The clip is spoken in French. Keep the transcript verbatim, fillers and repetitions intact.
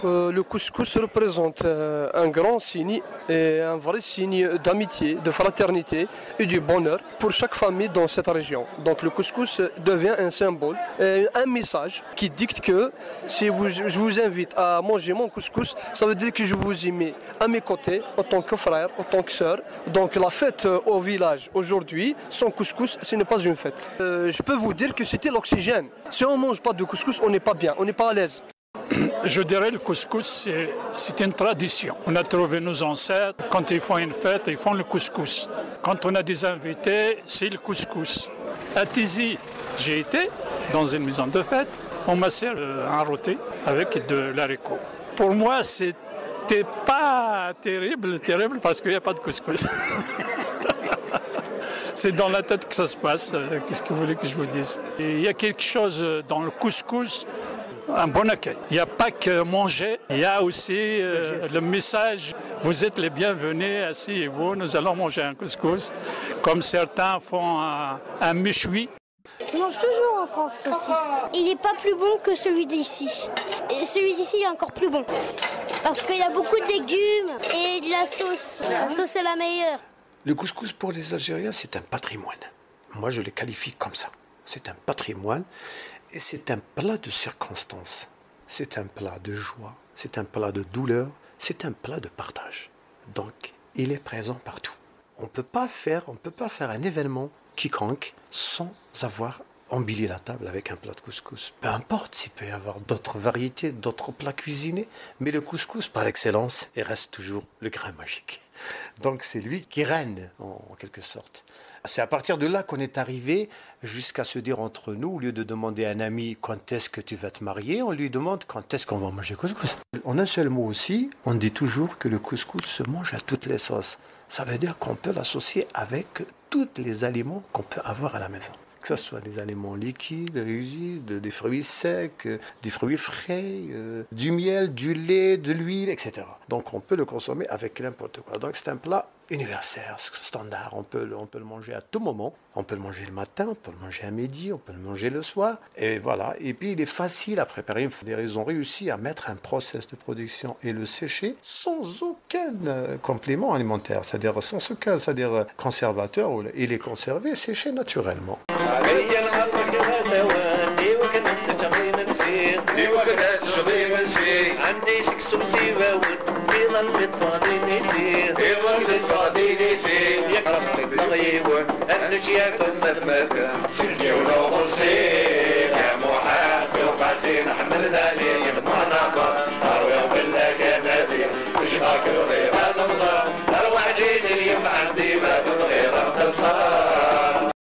Euh, le couscous représente euh, un grand signe et un vrai signe d'amitié, de fraternité et du bonheur pour chaque famille dans cette région. Donc le couscous devient un symbole, et un message qui dicte que si vous, je vous invite à manger mon couscous, ça veut dire que je vous y mets à mes côtés en tant que frère, en tant que sœur. Donc la fête au village aujourd'hui, sans couscous, ce n'est pas une fête. Euh, je peux vous dire que c'était l'oxygène. Si on ne mange pas de couscous, on n'est pas bien, on n'est pas à l'aise. Je dirais le couscous, c'est une tradition. On a trouvé nos ancêtres, quand ils font une fête, ils font le couscous. Quand on a des invités, c'est le couscous. À Tizi, j'ai été dans une maison de fête, on m'a servi un rôti avec de l'haricot. Pour moi, c'était pas terrible, terrible parce qu'il n'y a pas de couscous. C'est dans la tête que ça se passe. Qu'est-ce que vous voulez que je vous dise? Il y a quelque chose dans le couscous, un bon accueil. Il n'y a pas que manger, il y a aussi euh, le message. Vous êtes les bienvenus, asseyez-vous, nous allons manger un couscous. Comme certains font un, un méchoui. Je mange toujours en France aussi. Il n'est pas plus bon que celui d'ici. Et celui d'ici est encore plus bon. Parce qu'il y a beaucoup de légumes et de la sauce. La sauce est la meilleure. Le couscous pour les Algériens, c'est un patrimoine. Moi, je le qualifie comme ça. C'est un patrimoine et c'est un plat de circonstance. C'est un plat de joie, c'est un plat de douleur, c'est un plat de partage. Donc, il est présent partout. On ne peut pas faire, on peut pas faire un événement quiconque sans avoir embelli la table avec un plat de couscous. Peu importe s'il peut y avoir d'autres variétés, d'autres plats cuisinés, mais le couscous, par excellence, il reste toujours le grain magique. Donc c'est lui qui règne, en, en quelque sorte. C'est à partir de là qu'on est arrivé jusqu'à se dire entre nous, au lieu de demander à un ami quand est-ce que tu vas te marier, on lui demande quand est-ce qu'on va manger couscous. En un seul mot aussi, on dit toujours que le couscous se mange à toutes les sauces. Ça veut dire qu'on peut l'associer avec tous les aliments qu'on peut avoir à la maison. Que ce soit des aliments liquides, rigides, des fruits secs, des fruits frais, euh, du miel, du lait, de l'huile, et cetera. Donc on peut le consommer avec n'importe quoi. Donc c'est un plat universel, standard. On peut, on peut le manger à tout moment. On peut le manger le matin, on peut le manger à midi, on peut le manger le soir. Et voilà. Et puis il est facile à préparer. Ils ont réussi à mettre un process de production et le sécher sans aucun euh, complément alimentaire, c'est-à-dire sans aucun, c'est-à-dire conservateur. Il est conservé, séché naturellement. يقرب لك الغيور النجيا كنا المكان سيدي ونغوص